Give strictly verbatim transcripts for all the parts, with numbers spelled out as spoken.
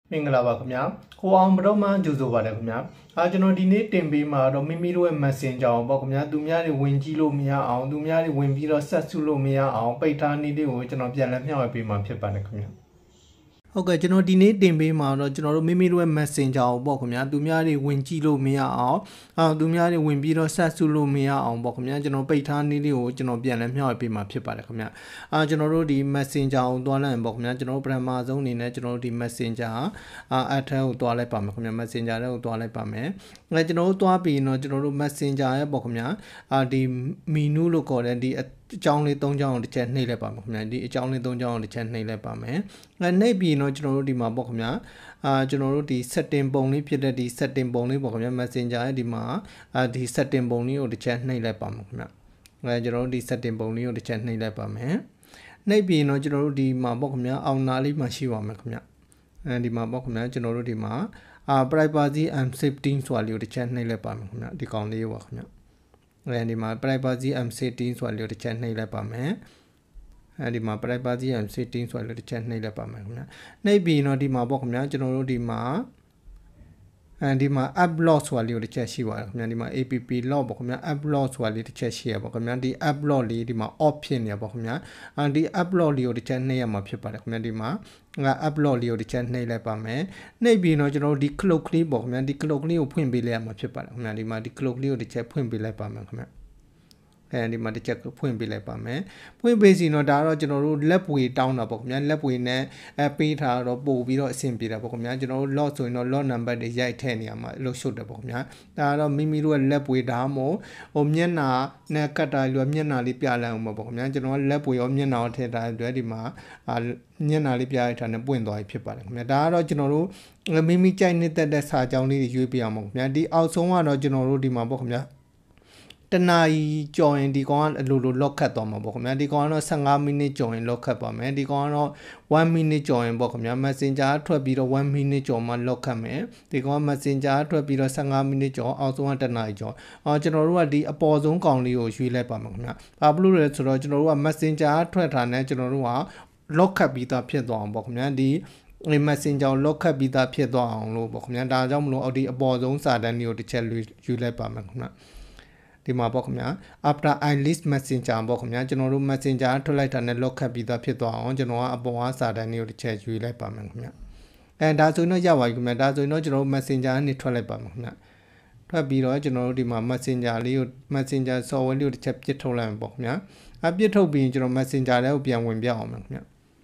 မင်္ဂလာပါခင်ဗျာကိုအောင်ဘတော်မှကြိုဆိုပါတယ်ခင်ဗျာအာကျွန်တော်ဒီနေ့တင်ပေးမှာတော့မိမိတို့ရဲ့ Messenger ပေါ့ခင်ဗျာသူများတွေဝင်ကြည့်လို့မရအောင်သူများတွေဝင်ပြီးတော့ဆက်စုလို့မရအောင်ပိတ်ထားနည်းလေးကိုကျွန်တော်ပြန်လည်မျှဝေပေးမှာဖြစ်ပါတယ်ခင်ဗျာဟုတ်ကဲ့ကျွန်တော်ဒီနေ့တင်ပေးမှာတော့ကျွန်တော်တို့မိမိတို့ရဲ့ Messenger ကိုပေါ့ခင်ဗျာသူများတွေဝင်ကြည့်လို့မရအောင်အာသူများတွေဝင်ပြီးတော့ဆက်စုလို့မရအောင်ပေါ့ခင်ဗျာကျွန်တော်ပိတ်ထားနည်းလေးကိုကျွန်တော်ပြန်လည်မျှဝေပေးမှာဖြစ်ပါတယ်ခင်ဗျာအာကျွန်တော်တို့ဒီ Messenger ကိုတွားလိုက်ရင်ပေါ့ခင်ဗျာကျွန်တော်တို့ပထမဆုံးအနေနဲ့ကျွန်တော်တို့ဒီ Messenger အာအထက်ကိုတွားလိုက်ပါမယ်ခင်ဗျာ Messenger ကိုတွားလိုက်ပါမယ်အဲကျွန်တော်တို့တွားပြီးတော့ကျွန်တော်တို့ Messenger ရဲ့ပေါ့ခင်ဗျာအာဒီ menu လို့ခေါ်တဲ့ဒီအကြောင်းလေး၃ကြောင်းတစ်ချက်နှိပ်လိုက်ပါမယ်ခင်ဗျာဒီအကြောင်းလေး၃ကြောင်းတစ်ချက်နှိပ်လိုက်ပါမယ်အဲနှိပ်ပြီးတော့ကျွန်တော်တို့ဒီမှာပေါ့ခင်ဗျာအာကျွန်တော်တို့ဒီ setting ပုံလေးဖြစ်တဲ့ဒီ setting ပုံလေးပေါ့ခင်ဗျာ Messenger ရဲ့ဒီမှာအာဒီ setting ပုံလေးကိုတစ်ချက်နှိပ်လိုက်ပါမယ်ခင်ဗျာအဲကျွန်တော်တို့ဒီ setting ပုံလေးကိုတစ်ချက်နှိပ်လိုက်ပါမယ်နှိပ်ပြီးတော့ကျွန်တော်တို့ဒီမှာပေါ့ခင်ဗျာအောင်နာလေးမှာရှိပါမယ်ခင်ဗျာအဲဒီမှာပေါ့ခင်ဗျာကျွန်တော်တို့ဒီမှာအာ privacy and safety ဆိုတာလေးကိုတစ်ချက်နှိပ်လိုက်ပါမယ်ခင်ဗျာဒီကောင်လေးပါခင်ဗျာအဲဒီမှာ privacy and safety ဆိုတာလေးကိုတစ်ချက်နှိပ်လိုက်ပါမယ်အဲဒီမှာ privacy and safety ဆိုတာလေးတစ်ချက်နှိပ်လိုက်ပါမယ်ခင်ဗျာနှိပ်ပြီးတော့ဒီမှာပေါ့ခင်ဗျာကျွန်တော်တို့ဒီမှာအဲဒီမှာ app lock ဆိုတာလေးကိုတစ်ချက်ရှိပါတယ်ခင်ဗျာဒီမှာ app lock ပေါ့ခင်ဗျာ app lock ဆိုတာလေးတစ်ချက်ရှိရပါခင်ဗျာဒီ app lock လေးဒီမှာ off ဖြစ်နေရပါခင်ဗျာအဲဒီ app lock လေးကိုတစ်ချက်နှိပ်ရမှာဖြစ်ပါတယ်ခင်ဗျာဒီမှာငါ app lock လေးကိုတစ်ချက်နှိပ်လိုက်ပါမယ်နှိပ်ပြီးတော့ကျွန်တော်တို့ဒီ clock လေးပေါ့ခင်ဗျာဒီ clock လေးကိုဖွင့်ပေးလိုက်ရမှာဖြစ်ပါတယ်ခင်ဗျာဒီမှာဒီ clock လေးကိုတစ်ချက်ဖွင့်ပေးလိုက်ပါမယ်ခင်ဗျာအဲဒီမှာတစ်ချက်ဖွင့်ပေးလိုက်ပါမယ်ဖွင့်ပေးစီတော့ဒါတော့ကျွန်တော်တို့လက်ပွေတောင်းတာပေါ့ခင်ဗျာလက်ပွေနဲ့အဲပေးထားတော့ပို့ပြီးတော့အဆင်ပြေတာပေါ့ခင်ဗျာကျွန်တော်တို့ log ဆိုရင်တော့ log number တွေရိုက်ထည့်နေရမှာလို့ရှုပ်တယ်ပေါ့ခင်ဗျာဒါကတော့မိမိတို့ရဲ့လက်ပွေဒါမှမဟုတ်ဟိုမျက်နှာနဲ့ကတ်တာလို့မျက်နှာလေးပြလိုက်အောင်ပေါ့ခင်ဗျာကျွန်တော်ကလက်ပွေရောမျက်နှာရောထည့်ထားတဲ့အတွက်ဒီမှာအာမျက်နှာလေးပြလိုက်တာနဲ့ပွင့်သွားပြီဖြစ်ပါတယ်ခင်ဗျာဒါကတော့ကျွန်တော်တို့မိမိကြိုက်နေတဲ့တဲ့စာကြောင်းလေးတွေရွေးပြအောင်ပေါ့ခင်ဗျာဒီအောက်ဆုံးကတော့ကျွန်တော်တို့ဒီမှာပေါ့ခင်ဗျာတနာရီကြော်ရင်ဒီကောင်ကအလိုလို lock ခတ်သွားမှာပေါ့ခင်ဗျာဒီကောင်ကတော့၁၅မိနစ်ကြော်ရင် lock ခတ်ပါမယ်ဒီကောင်ကတော့one minute ကြော်ရင်ပေါ့ခင်ဗျာ Messenger ထွက်ပြီးတော့one minute ကြော်မှ lock ခတ်မယ်ဒီကောင်က Messenger ထွက်ပြီးတော့၁၅မိနစ်ကြော်အောက်ဆုံးကတနာရီကြော်အော်ကျွန်တော်တို့ကဒီအပေါ်ဆုံးကောင်လေးကိုရွေးလိုက်ပါမယ်ခင်ဗျာဘာလို့လဲဆိုတော့ကျွန်တော်တို့က Messenger ထွက်ထားတဲ့ကျွန်တော်တို့က lock ခတ်ပြီးသားဖြစ်သွားအောင်ပေါ့ခင်ဗျာဒီဒီ Messenger ကို lock ခတ်ပြီးသားဖြစ်သွားအောင်လို့ပေါ့ခင်ဗျာဒါကြောင့်မလို့အော်ဒီအပေါ်ဆုံးစာတန်းလေးကိုတစ်ချက်ယူလိုက်ပါမယ်ခင်ဗျာဒီမှာပေါ့ခင်ဗျာ after I list Messenger ပေါ့ခင်ဗျာကျွန်တော်တို့ Messenger ထွက်လိုက်တာနဲ့ lock ခတ်ပြီးသားဖြစ်သွားအောင်ကျွန်တော်ကအပေါ်အားစာတန်းလေးကိုတစ်ချက်ယူလိုက်ပါမယ်ခင်ဗျာအဲဒါဆိုရင်တော့ရပါပြီခင်ဗျာဒါဆိုရင်တော့ကျွန်တော်တို့ Messenger ကနေထွက်လိုက်ပါမယ်ခင်ဗျာထွက်ပြီးတော့ကျွန်တော်တို့ဒီမှာ Messenger လေးကို Messenger software လေးကိုတစ်ချက်ပြစ်ထုတ်လိုက်မှာပေါ့ခင်ဗျာအပြစ်ထုတ်ပြီးကျွန်တော် Messenger လေးကိုပြန်ဝင်ပြအောင်မယ်ခင်ဗျာ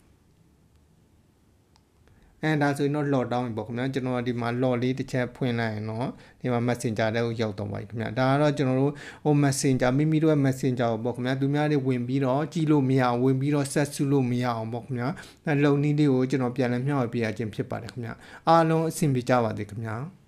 အဲဒါဆိုရင်တော့ lock down ပြီပေါ့ခင်ဗျာကျွန်တော်ကဒီမှာ lock လေးတစ်ချက်ဖွင့်လိုက်ရင်တော့ဒီမှာ Messenger တဲ့ကိုရောက်တော့ပါပြီခင်ဗျာဒါကတော့ကျွန်တော်တို့ဟို Messenger မိမိတို့ရဲ့ Messenger ကိုပေါ့ခင်ဗျာသူများတွေဝင်ပြီးတော့ကြည့်လို့မရအောင်ဝင်ပြီးတော့ဆက်စုလို့မရအောင်ပေါ့ခင်ဗျာအဲလုံနည်းလေးကိုကျွန်တော်ပြန်လည်မျှဝေပေးရခြင်းဖြစ်ပါတယ်ခင်ဗျာအားလုံးအဆင်ပြေကြပါစေခင်ဗျာ